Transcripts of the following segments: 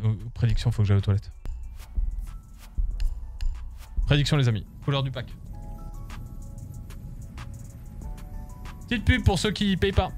Prédiction, faut que j'aille aux toilettes. Prédiction les amis, couleur du pack. Petite pub pour ceux qui payent pas.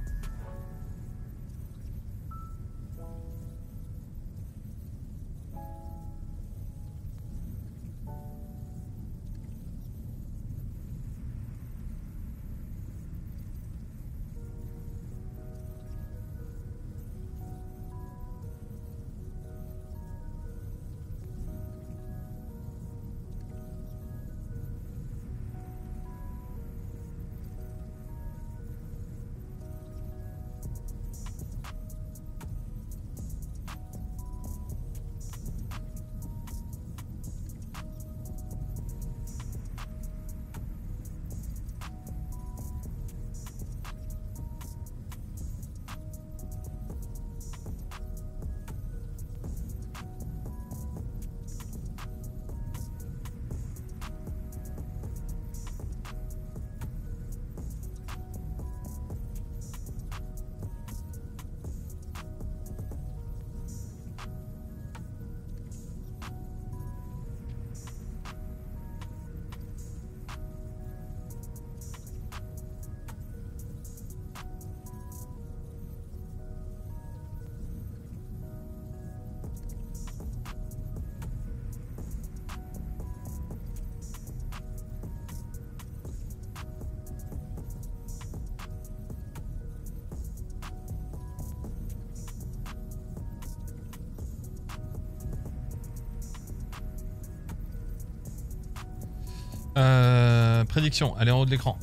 Prédiction, elle est en haut de l'écran.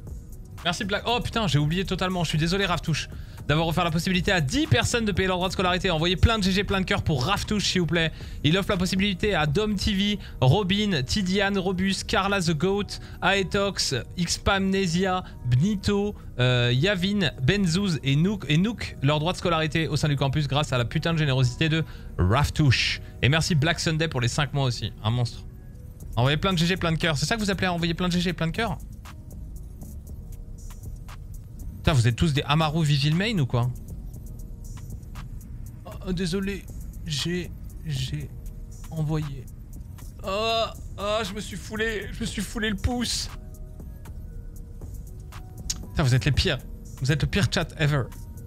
Merci Black. Oh putain, j'ai oublié totalement. Je suis désolé Raftouche d'avoir offert la possibilité à 10 personnes de payer leur droit de scolarité. Envoyez plein de GG, plein de cœurs pour Raftouche s'il vous plaît. Il offre la possibilité à Dom TV, Robin, Tidiane, Robus, Carla the Goat, Aetox, Xpamnesia, Bnito, Yavin, Benzouz et Nook leur droit de scolarité au sein du campus grâce à la putain de générosité de Raftouche. Et merci Black Sunday pour les 5 mois aussi. Un monstre. Envoyez plein de GG, plein de cœurs. C'est ça que vous appelez envoyer plein de GG, plein de cœurs? Putain, vous êtes tous des Amaru Vigil Main ou quoi? Oh, désolé, j'ai envoyé. Oh, je me suis foulé le pouce. Putain, vous êtes les pires. Vous êtes le pire chat ever.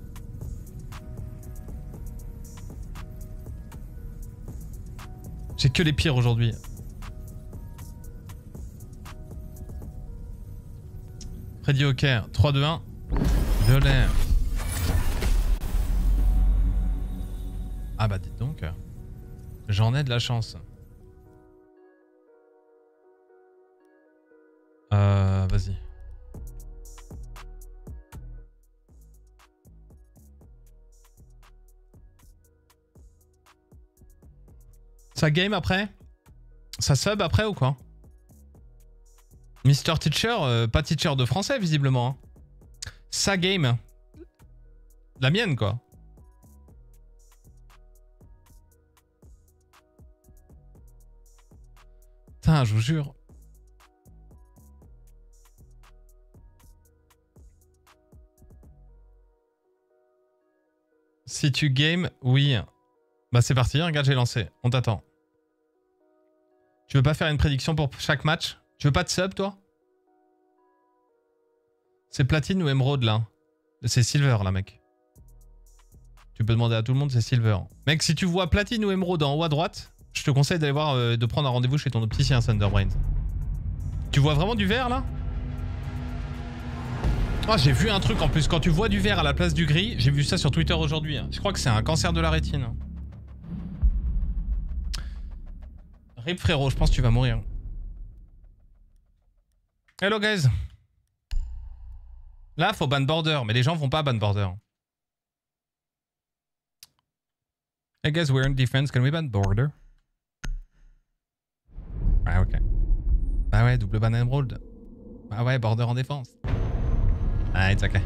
J'ai que les pires aujourd'hui. Freddy Hawker, 3, 2, 1. De l'air. Ah bah dites donc. J'en ai de la chance. Vas-y. Ça game après? Ça sub après ou quoi? Mr. Teacher, pas teacher de français visiblement. Hein. Sa game. La mienne quoi. Putain, je vous jure. Si tu game, oui. Bah c'est parti, regarde j'ai lancé. On t'attend. Tu veux pas faire une prédiction pour chaque match? Tu veux pas de sub, toi? C'est platine ou émeraude, là? C'est silver, là, mec. Tu peux demander à tout le monde, c'est silver. Mec, si tu vois platine ou émeraude en haut à droite, je te conseille d'aller voir, de prendre un rendez-vous chez ton opticien, Thunderbrain. Tu vois vraiment du vert, là? Ah, j'ai vu un truc, en plus. Quand tu vois du vert à la place du gris, j'ai vu ça sur Twitter aujourd'hui. Je crois que c'est un cancer de la rétine. Rip, frérot, je pense que tu vas mourir. Hello guys. Là, faut ban border, mais les gens vont pas ban border. Hey guys, we're in defense, can we ban border? Ah ok. Ah ouais, double ban emerald. Ah ouais, border en défense. Ah, it's ok.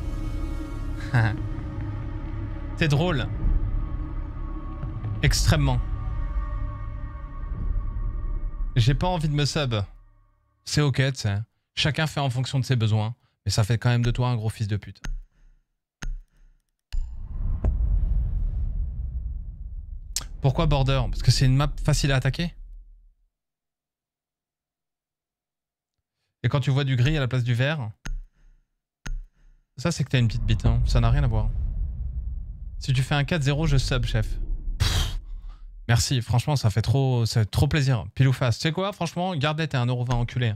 C'est drôle. Extrêmement. J'ai pas envie de me sub. C'est ok, tu sais. Chacun fait en fonction de ses besoins. Mais ça fait quand même de toi un gros fils de pute. Pourquoi border? Parce que c'est une map facile à attaquer. Et quand tu vois du gris à la place du vert, ça c'est que t'as une petite bite, hein. Ça n'a rien à voir. Si tu fais un 4-0, je sub, chef. Pff, merci, franchement, ça fait trop plaisir. Pile ou face. Tu sais quoi, franchement, garde-les, t'es 1,20€ enculé.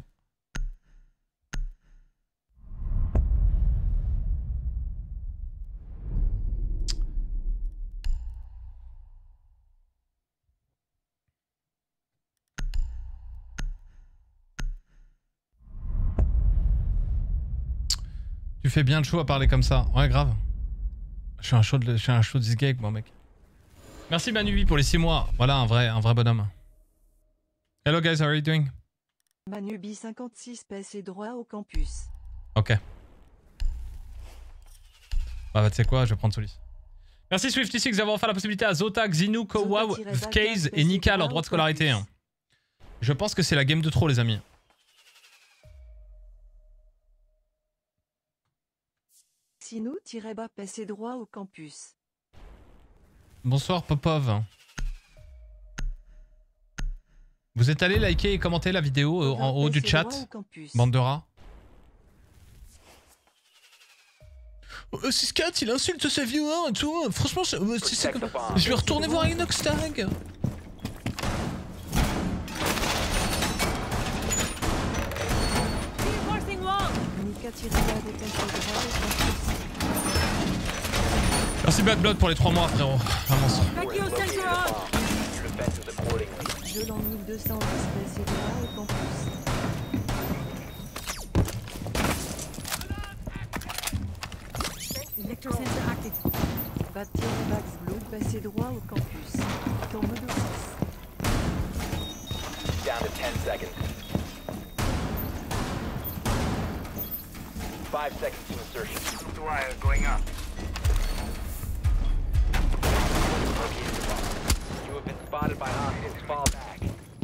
Tu fais bien le show à parler comme ça. Ouais, grave. Je suis un show de this game, moi, mec. Merci Manubi pour les 6 mois. Voilà, un vrai bonhomme. Hello guys, how are you doing? Manubi 56 passé droit au campus. Ok. Bah tu sais quoi, je vais prendre Solis. Merci Swifty6 d'avoir offert la possibilité à Zota, Xinu, Kowa, Kaze et Nika leur droit de scolarité. Je pense que c'est la game de trop les amis. Sinou-bas passé droit au campus. Bonsoir Popov. Vous êtes allé liker et commenter la vidéo en haut du chat, bande de rats. 6-4, il insulte ses viewers et tout. Franchement, je vais retourner voir Inoxtag. Merci Bad Blood pour les 3 mois, frérot. Un monstre. Je l'en 1210 passé droit au campus. Electrosensor active. Bâtir Max Blue passé droit au campus. Tourne de 6. Down to 10 seconds. 5 seconds to insertion. Wire going up. You have been spotted by hostiles. Fall back.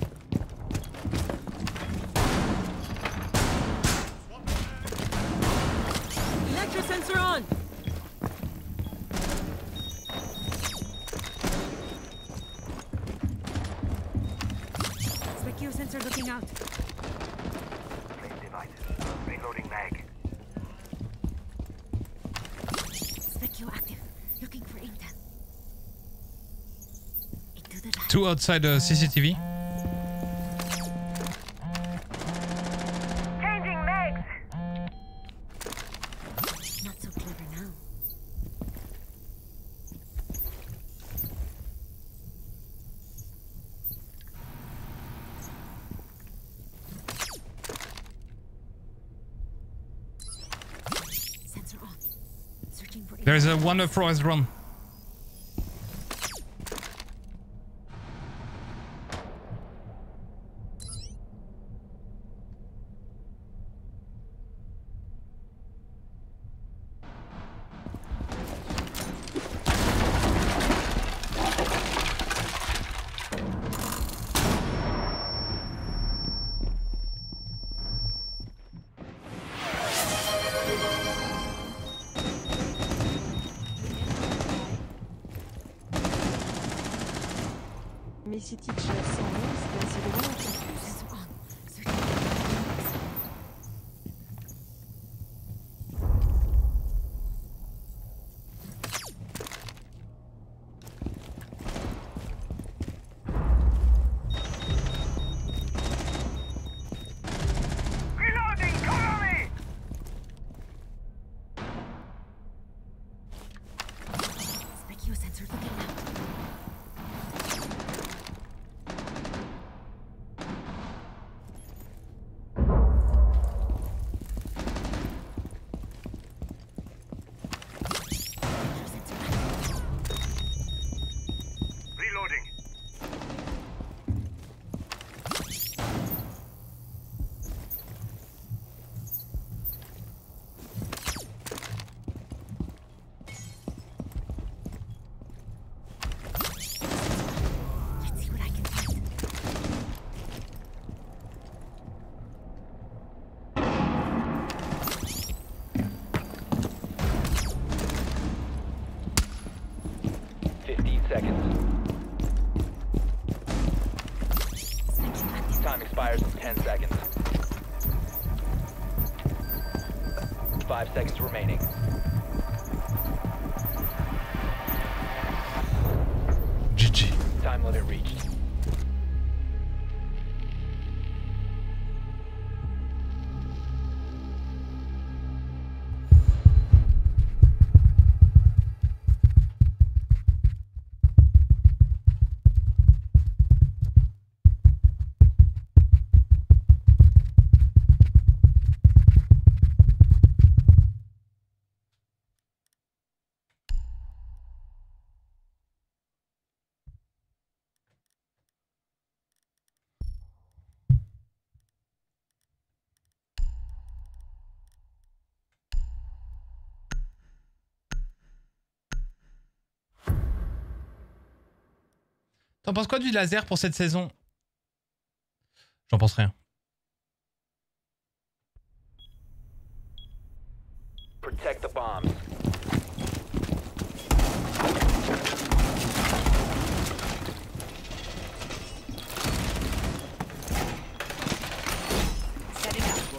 Electrosensor on. Specchio sensor looking out. Place devices. Reloading mag. Specchio active. Looking for intel. Into the light. 2 outside CCTV. Changing mags. Not so clever now. Sensor on. Searching for There is a one forest run. Messi Teacher 111 passé droit au campus. Sensor on. Searching for Reloading. Cover me. Specchio sensor looking out. 10 seconds. 5 seconds remaining. GG. Time limit reached. T'en penses quoi du laser pour cette saison? J'en pense rien. Protect the bombs. Setting up.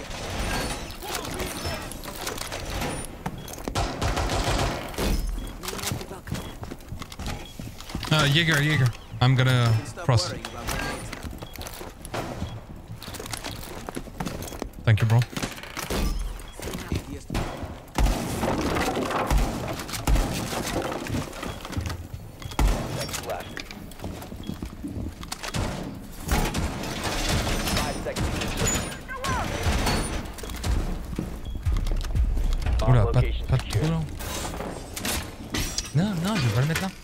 Jaeger. I'm gonna cross. Thank you, bro. Seconds left. 5 seconds. Bomb Oula, location pas de secure. trou là. Non, je vais pas le mettre là.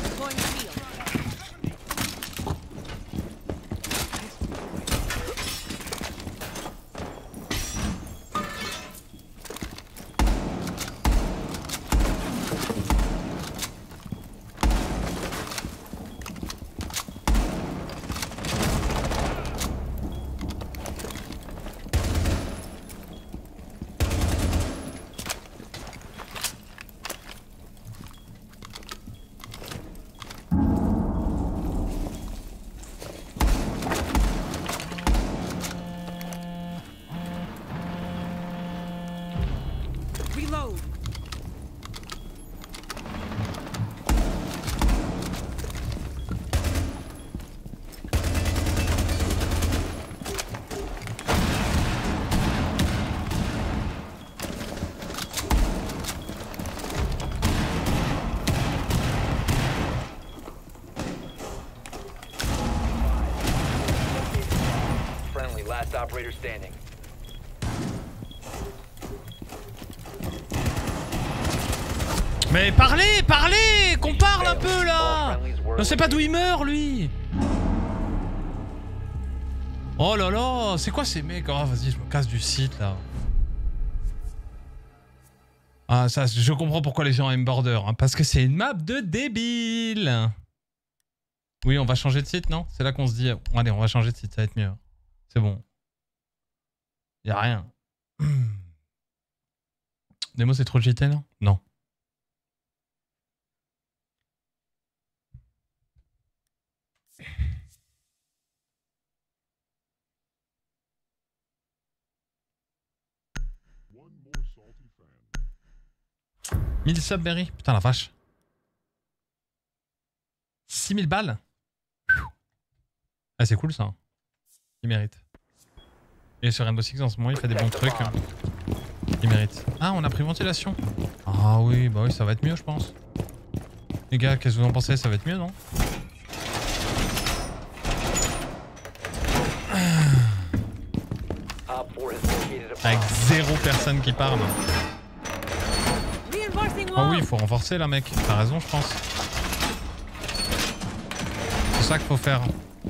Reload. Friendly, last operator standing. Mais parlez, qu'on parle un peu là. Je sais pas d'où il meurt lui. Oh là là, c'est quoi ces mecs? Oh vas-y, je me casse du site là. Ah ça, je comprends pourquoi les gens aiment Border, hein, parce que c'est une map de débile. Oui, on va changer de site, non? C'est là qu'on se dit, allez, on va changer de site, ça va être mieux. C'est bon. Y'a rien. Nemo, c'est trop JT, non? Non. « 1000 subs, Berry. Putain, la vache. 6000 balles. Ah, c'est cool ça. Il mérite. Et sur Rainbow Six, en ce moment, il fait des bons trucs. Il mérite. Ah, on a pris ventilation. Ah oui, bah oui, ça va être mieux, je pense. Les gars, qu'est-ce que vous en pensez? Ça va être mieux, non? Avec 0 personne qui parle. Ah oui, il faut renforcer là, mec. T'as raison, je pense. C'est ça qu'il faut faire.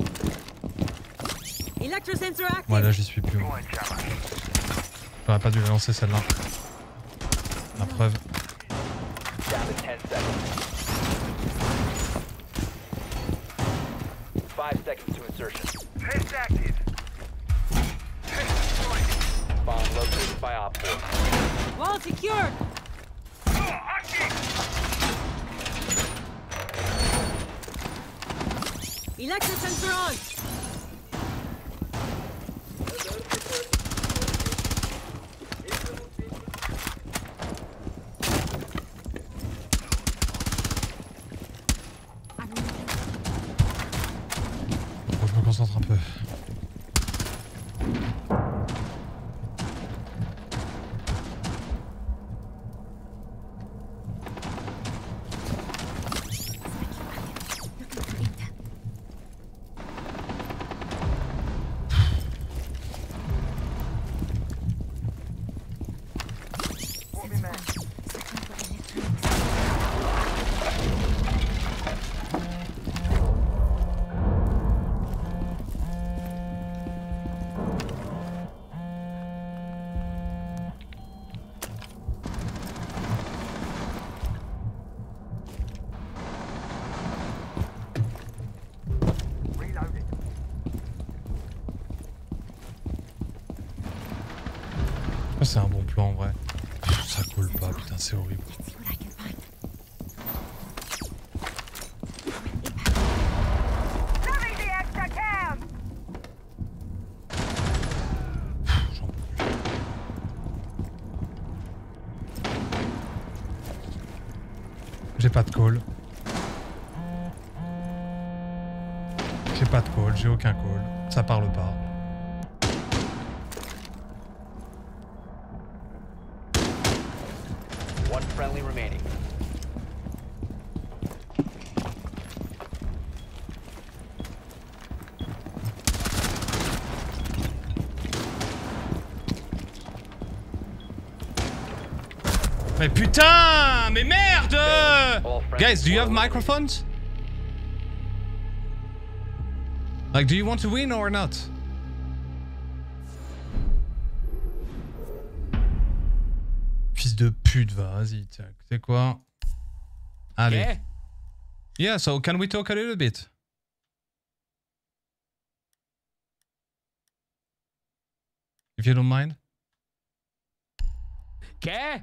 Ouais, là, j'y suis plus. J'aurais pas dû la lancer celle-là. La preuve. Down to 10 seconds. 5 seconds to insertion. Test active. Test destroyed. Bomb located by Op 4. Wall secured. Oh, hunting. Electro sensor on. concentre un peu. C'est un bon plan en vrai. Pff, ça colle pas, putain, c'est horrible. Let's see what I can find. Having the extra cam! Pff, j'en peux plus. J'ai pas de call. J'ai pas de call, j'ai aucun call. Ça parle pas. One friendly remaining. Mais putain! Mais merde! All friendly Guys, do you have were eliminated. microphones? Like, do you want to win or not? Fils de pute, vas-y, tiens, tu sais quoi? Allez. Yeah, so can we talk a little bit? If you don't mind. ¿Qué?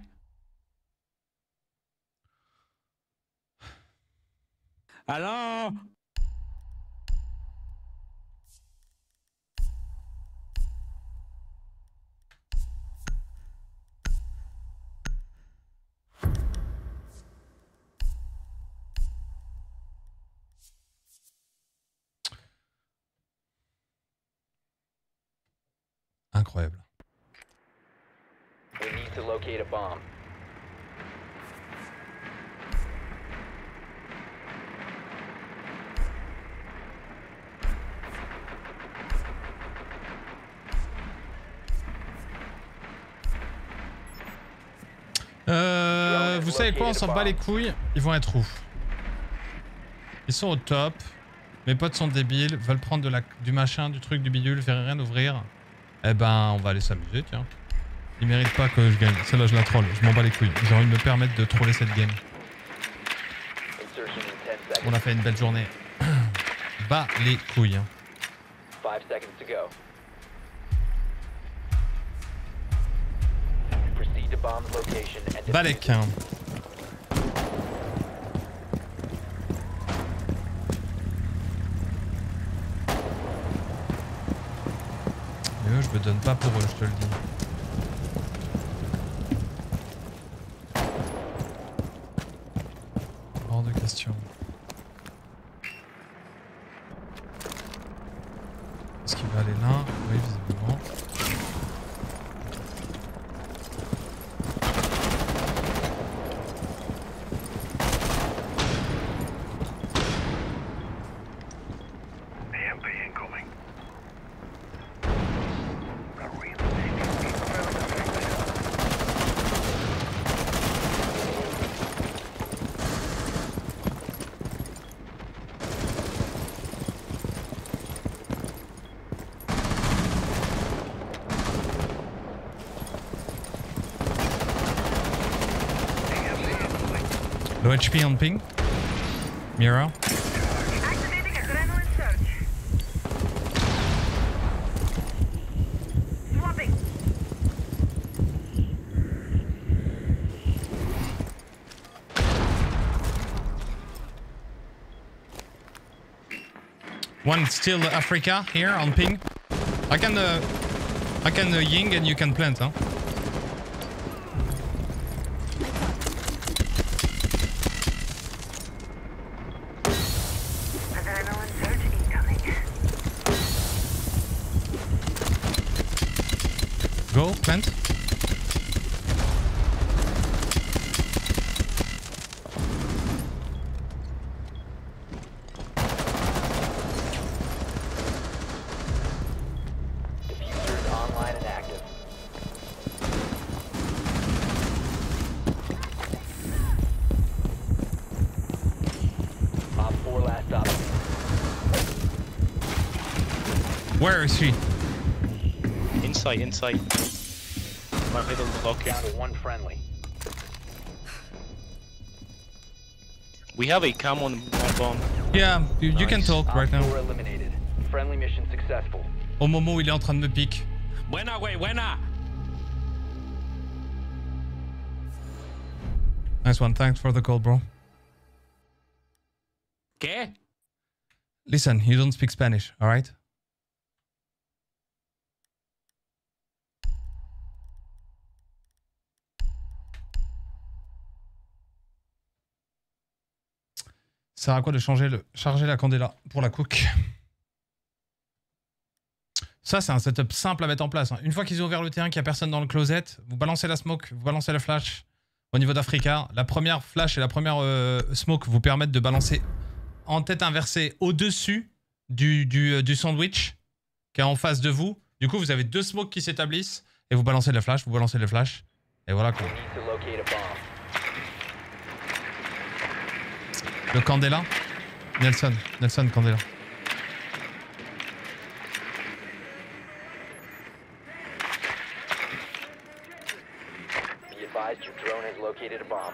¿Aló? Incroyable. We need to locate a bomb. Vous savez quoi, on s'en bat les couilles. Ils vont être où? Ils sont au top. Mes potes sont débiles, veulent prendre du machin, du truc, du bidule, faire rien ouvrir. Eh ben, on va aller s'amuser, tiens. Ils méritent pas que je gagne. Celle-là, je la troll. Je m'en bats les couilles. J'ai envie de me permettre de troller cette game. Insertion in 10 seconds. On a fait une belle journée. Bas les couilles. Hein. 5 seconds to go. Proceed to bomb's location and Balek. Hein. Mais eux, je me donne pas pour eux, je te le dis. Hors de question. Est-ce qu'il va aller là? Oui, visiblement. AMP incoming. A really dangerous Low HP on ping. Mira. Activating adrenaline surge. Swapping. One still Africa here on ping. I can ying and you can plant, huh? Adrenaline surge incoming. Go, plant. Diffuser is online and active. Op 4 last stop. Where is she? Inside. My middle block. Down to one friendly. We have a cam on bomb. Yeah, you can Nice. talk Op right now. 4 eliminated. Friendly mission successful. Au moment où il est en train de me pique. Buena, güey, buena. Nice one, thanks for the call, bro. ¿Qué? Listen, you don't speak Spanish, alright? Ça sert à quoi de charger la candela pour la cook? Ça, c'est un setup simple à mettre en place. Une fois qu'ils ont ouvert le terrain, qu'il n'y a personne dans le closet, vous balancez la smoke, vous balancez la flash. Au niveau d'Africa, la première flash et la première smoke vous permettent de balancer en tête inversée au-dessus du sandwich qui est en face de vous. Du coup, vous avez deux smokes qui s'établissent et vous balancez la flash, vous balancez les flashs. Et voilà quoi. We need to locate a bomb. Le Candela. Nelson Candela. Be advised your drone has located a bomb.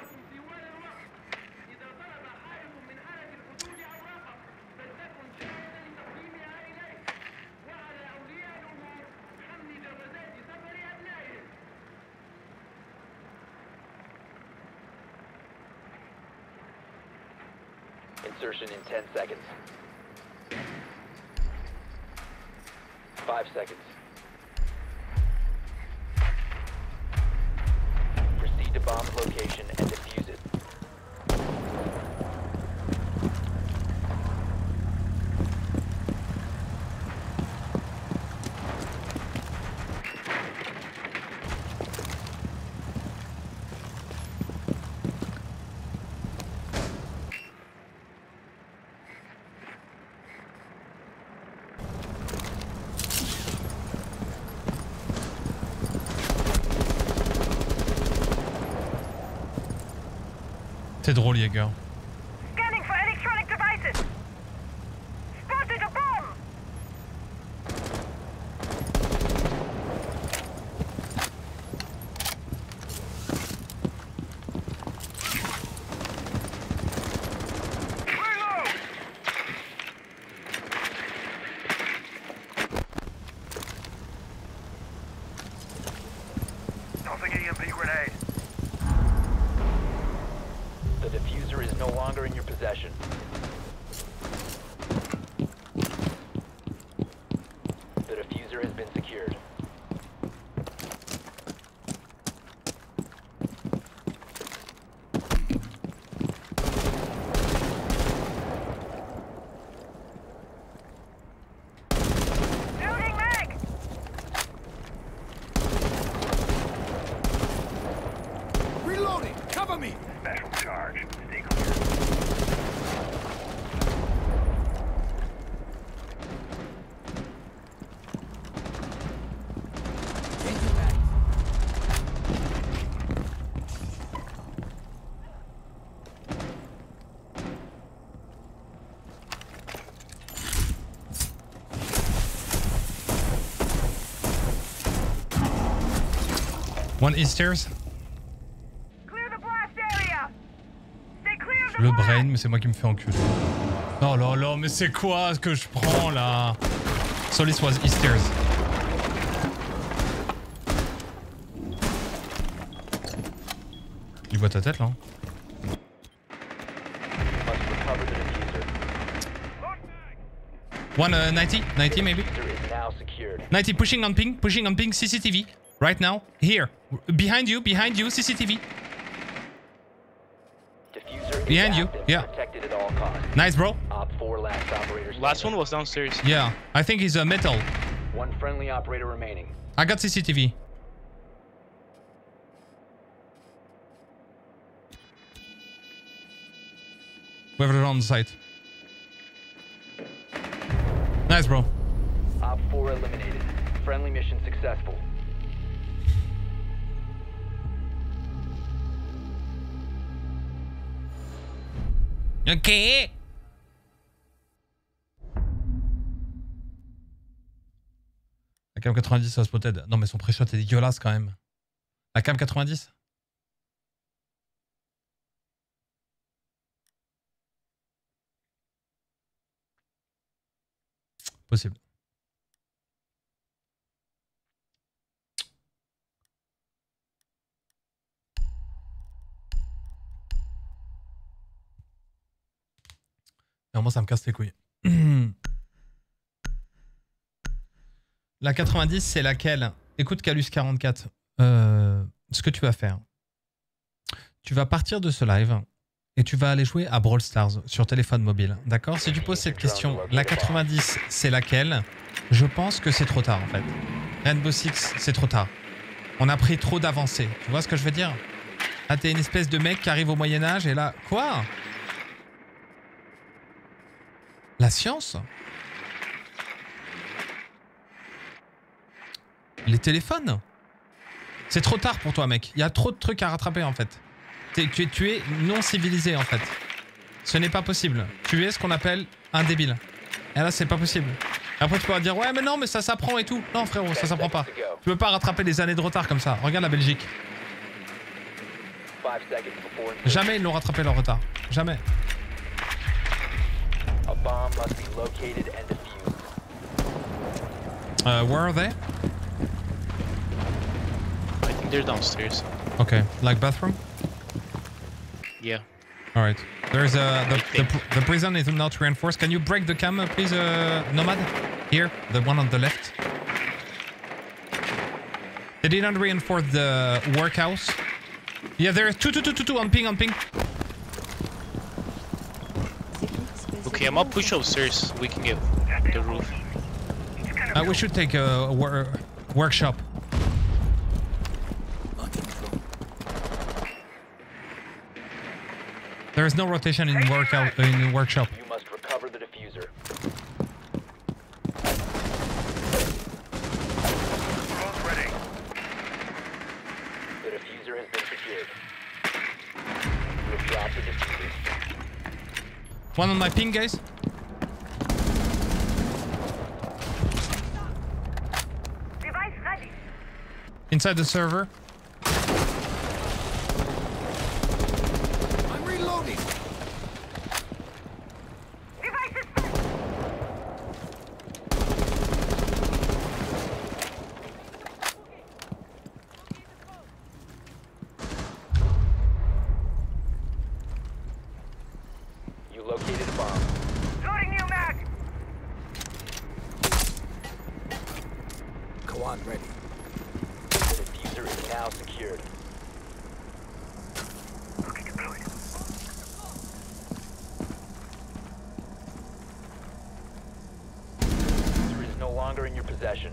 Insertion in 10 seconds. 5 seconds. Proceed to bomb's location and defuse it. C'est drôle, Jäger. Scanning for electronic devices. Spotted a bomb. Reload. Tossing EMP grenade. The diffuser is no longer in your possession. The diffuser has been secured. Loading mag. Reloading. Cover me. Special charge. Stay clear. One east stairs. Clear the blast area. Stay clear of the Le blast. brain, mais c'est moi qui me fais enculer. Oh là là, mais c'est quoi ce que je prends là? Solis was east stairs. Il voit ta tête là. Must recover the diffuser. One 90 maybe. Diffuser is now secured. 90 pushing on ping, CCTV. Right now, here. Behind you, CCTV. Diffuser Behind is you, active, yeah. protected at all costs. Nice, bro. Op 4 last operator Last standing. one was downstairs. Yeah, I think he's a metal. One friendly operator remaining. I got CCTV. Whoever's on the site. Nice, bro. Op 4 eliminated. Friendly mission successful. Ok. La cam 90 ça spotted. Non mais son pré-shot est dégueulasse quand même. La cam 90. Possible. Non, moi ça me casse les couilles. La 90 c'est laquelle? Écoute Calus 44. Ce que tu vas faire. Tu vas partir de ce live et tu vas aller jouer à Brawl Stars sur téléphone mobile. D'accord? Si tu poses cette question, la 90 c'est laquelle? Je pense que c'est trop tard en fait. Rainbow Six c'est trop tard. On a pris trop d'avancées. Tu vois ce que je veux dire? Ah, t'es une espèce de mec qui arrive au Moyen-Âge et là... Quoi? La science? Les téléphones? C'est trop tard pour toi, mec. Il y a trop de trucs à rattraper, en fait. Tu es non civilisé, en fait. Ce n'est pas possible. Tu es ce qu'on appelle un débile. Et là, c'est pas possible. Après, tu peux dire, ouais, mais non, mais ça s'apprend et tout. Non, frérot, ça s'apprend pas. Tu peux pas rattraper des années de retard comme ça. Regarde la Belgique. Jamais ils n'ont rattrapé leur retard. Jamais. A bomb must be located and defused. Where are they? I think they're downstairs. Okay, like bathroom? Yeah. All right. There's the prison is not reinforced. Can you break the cam, please, Nomad? Here, the one on the left. They didn't reinforce the workhouse. Yeah, there are two on ping, on ping. Okay, I'm up push upstairs. We can get the roof. We should take a workshop. There is no rotation in workout in workshop. You must recover the diffuser. Ready. The diffuser has been secured. You have dropped the diffuser. One on my ping, guys. Device ready. Inside the server. I'm reloading. Device is full. You located a bomb. Loading new mag. Go on, ready. The diffuser is now secured. Okay, deployed. The diffuser is no longer in your possession.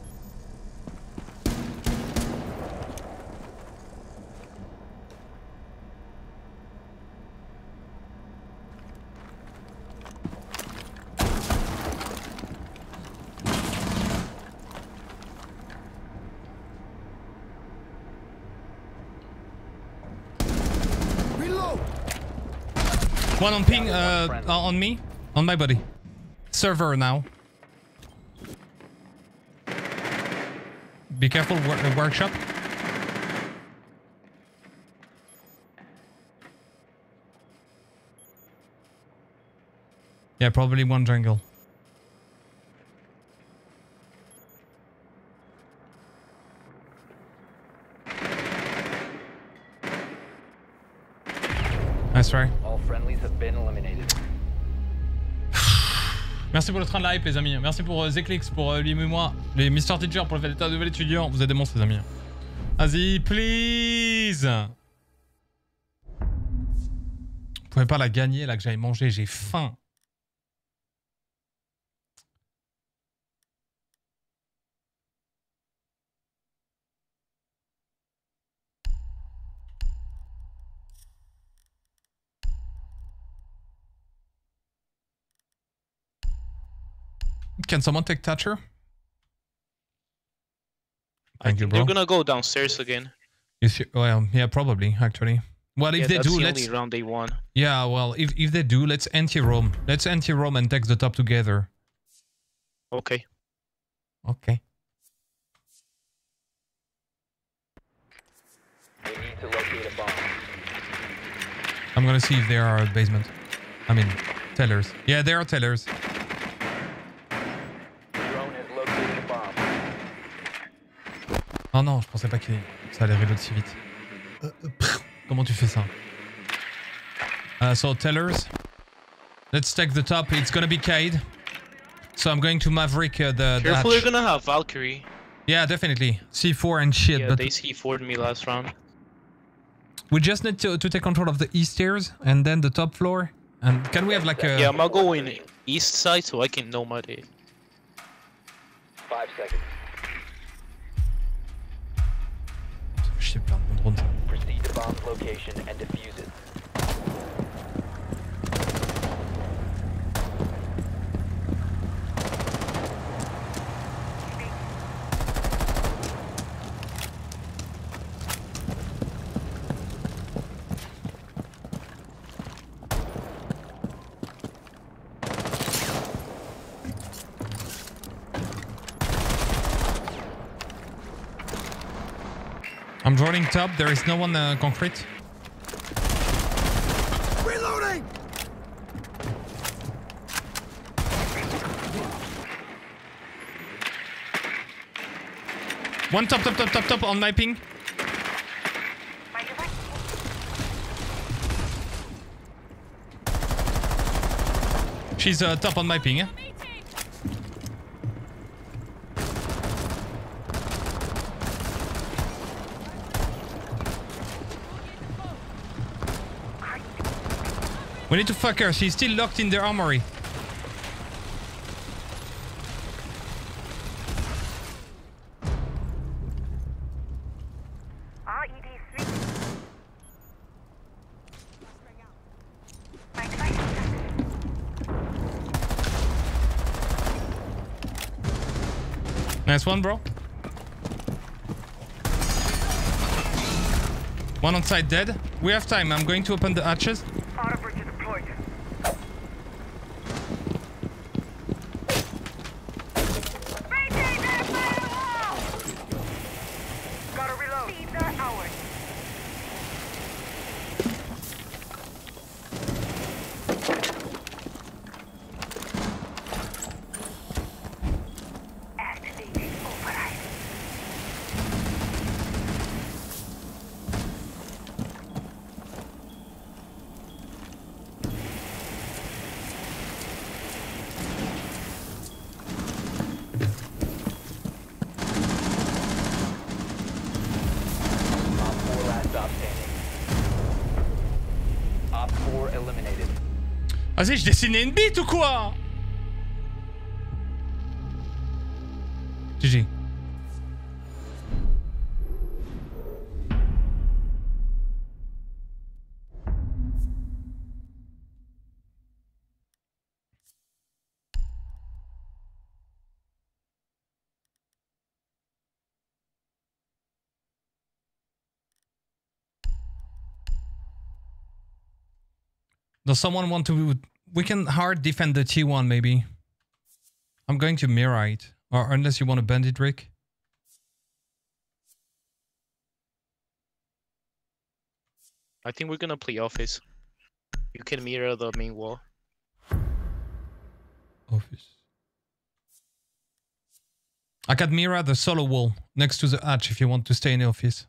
Reload. One on ping, on me, on my body. Server now. Be careful, workshop. Yeah, probably one jungle. Nice try. All friendlies have been eliminated. Merci pour le train de la hype, les amis. Merci pour Zeklix, pour lui et moi. Les Mr. Teacher pour le fait d'état de nouvel étudiant. Vous êtes des monstres, les amis. Vas-y, please. Vous pouvez pas la gagner là, que j'aille manger. J'ai faim. Can someone take Thatcher? I Thank you, think bro. they're gonna go downstairs again. Well, yeah, probably, actually. Well, if Yeah, they that's do, the let's... only round they won. Yeah, well, if they do, let's anti-roam. Let's anti-roam and take the top together. Okay. Okay. We need to locate a bomb. I'm gonna see if they are at basement. I mean, tellers. Yeah, they are tellers. Drone has located a bomb. Oh non, je pensais pas que ça allait reload si vite. Comment tu fais ça? So, tellers. Let's take the top. It's gonna be Cade. So I'm going to Maverick the Careful, hatch. they're gonna have Valkyrie. Yeah, definitely. C4 and shit, Yeah, but they C4'd me last round. we just need to take control of the east stairs and then the top floor. And can we have like a... Yeah, I'm gonna go in east side so I can nomad it. 5 seconds. Je sais plein de drones. Proceed to bomb's location and defuse it. I'm droning top. There is no one concrete. Reloading! One top on my ping. She's top on my ping. Yeah? We need to fuck her. She's still locked in the armory. Nice one, bro. One on side dead. We have time. I'm going to open the hatches. Autobridge deployed. Maintain that fire wall! Gotta reload. These are ours. Activating override. Op 4 last stop standing. Op 4 eliminated. Vas-y, je dessinais une bite ou quoi? GG. Does someone want to... We can hard defend the T1 maybe. I'm going to mirror it. Or unless you want to bend it, Rick. I think we're gonna play office. You can mirror the main wall. Office. I can mirror the solo wall next to the hatch if you want to stay in the office.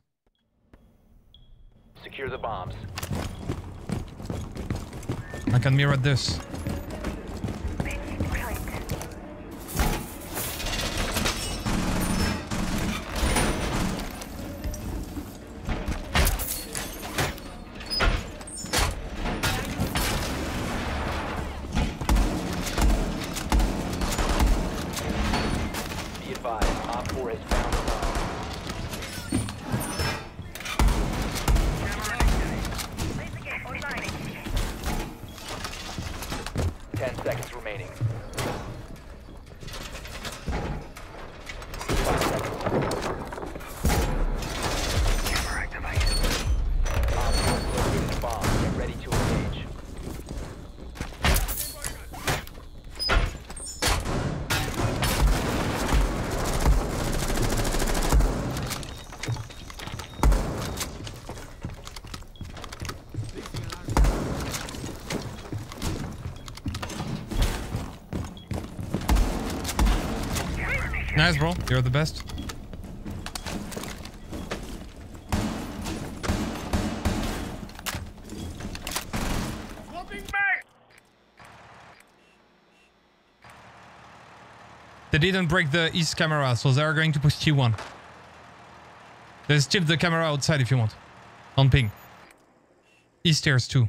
Secure the bombs. I can mirror this. Be advised, Op 4 has found the bomb. 10 seconds remaining. Nice, bro. You're the best. They didn't break the east camera, so they are going to push T1. There's still the camera outside if you want. On ping. East stairs too.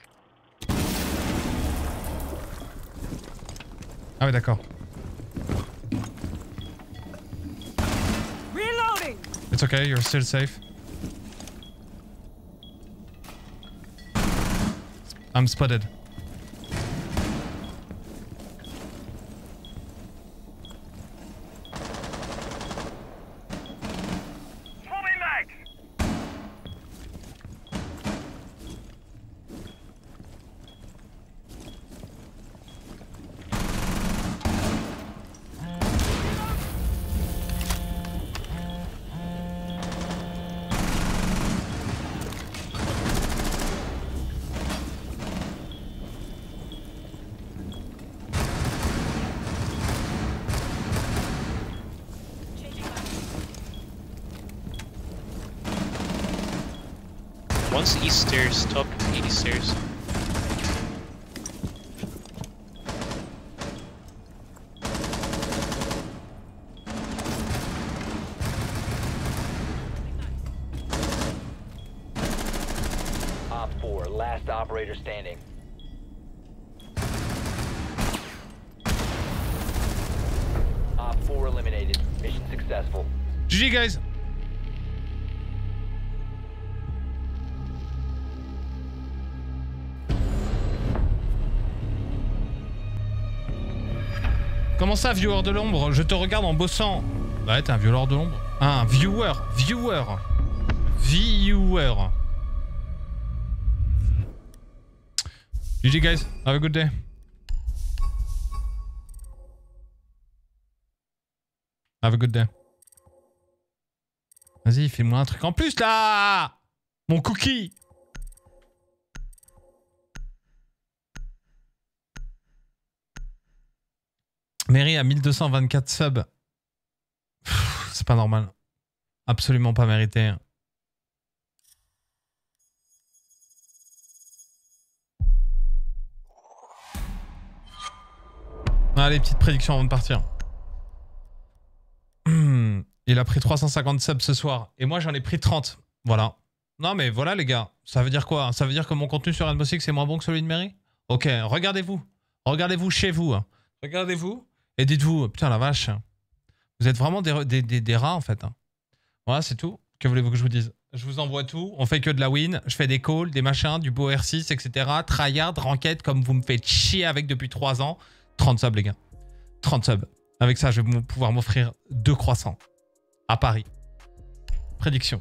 Ah oui, d'accord. Reloading! It's okay, you're still safe. I'm spotted. Swapping mags! One's east stairs, top 80 stairs. Op 4, last operator standing. Op 4 eliminated. Mission successful. GG guys. Comment ça, viewer de l'ombre? Je te regarde en bossant. Ouais, t'es un viewer de l'ombre. Ah, un viewer. Viewer. Viewer. GG guys. Have a good day. Have a good day. Vas-y, fais-moi un truc en plus là. Mon cookie. Mary a 1224 subs. C'est pas normal. Absolument pas mérité. Allez, petite prédiction avant de partir. Il a pris 350 subs ce soir. Et moi, j'en ai pris 30. Voilà. Non, mais voilà, les gars. Ça veut dire quoi? Ça veut dire que mon contenu sur Rainbow Six est moins bon que celui de Mary? Ok, regardez-vous. Regardez-vous chez vous. Regardez-vous. Et dites-vous, putain la vache, vous êtes vraiment des rats en fait. Voilà, c'est tout. Que voulez-vous que je vous dise? Je vous envoie tout, on fait que de la win, je fais des calls, des machins, du beau R6, etc. Tryhard, ranked, comme vous me faites chier avec depuis 3 ans. 30 subs les gars. 30 subs. Avec ça, je vais pouvoir m'offrir 2 croissants. À Paris. Prédiction.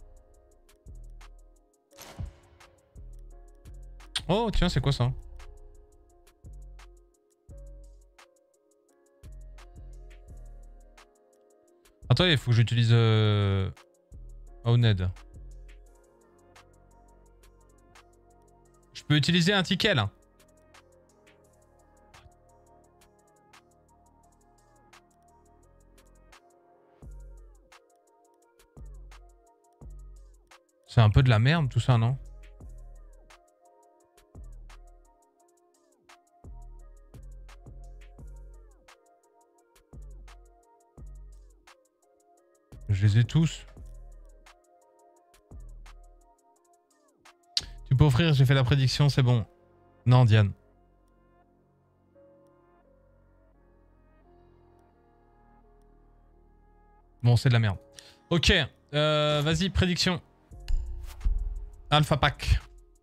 Oh tiens, c'est quoi ça? Attends, il faut que j'utilise Owned. Je peux utiliser un ticket là. C'est un peu de la merde tout ça, non? Je les ai tous. Tu peux offrir, j'ai fait la prédiction, c'est bon. Non, Diane. Bon, c'est de la merde. Ok, vas-y, prédiction. Alpha Pack.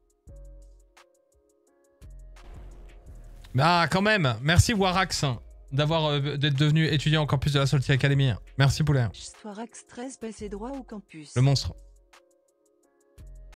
Ah, quand même. Merci Warax d'être devenu étudiant au campus de la Salty Academy. Merci poulet. Thorax 13 passé droit au campus. Le monstre.